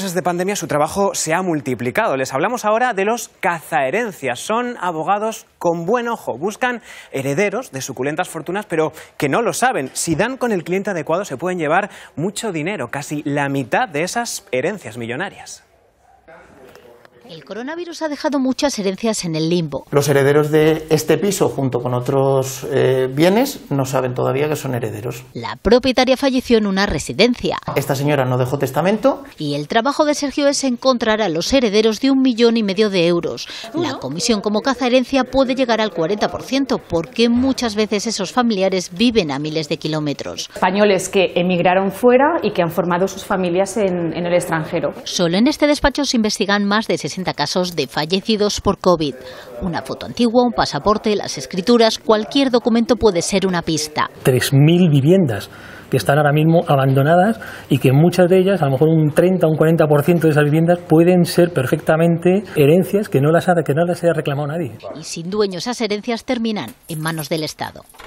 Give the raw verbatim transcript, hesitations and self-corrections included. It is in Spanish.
meses de pandemia su trabajo se ha multiplicado. Les hablamos ahora de los cazaherencias. Son abogados con buen ojo. Buscan herederos de suculentas fortunas, pero que no lo saben. Si dan con el cliente adecuado se pueden llevar mucho dinero, casi la mitad de esas herencias millonarias. El coronavirus ha dejado muchas herencias en el limbo. Los herederos de este piso, junto con otros eh, bienes, no saben todavía que son herederos. La propietaria falleció en una residencia. Esta señora no dejó testamento. Y el trabajo de Sergio es encontrar a los herederos de un millón y medio de euros. La comisión como cazaherencia puede llegar al cuarenta por ciento, porque muchas veces esos familiares viven a miles de kilómetros. Españoles que emigraron fuera y que han formado sus familias en, en el extranjero. Solo en este despacho se investigan más de sesenta casos de fallecidos por COVID. Una foto antigua, un pasaporte, las escrituras, cualquier documento puede ser una pista. tres mil viviendas que están ahora mismo abandonadas y que muchas de ellas, a lo mejor un treinta o un cuarenta por ciento de esas viviendas pueden ser perfectamente herencias que no las ha, que no las haya reclamado nadie. Y sin dueño esas herencias terminan en manos del Estado.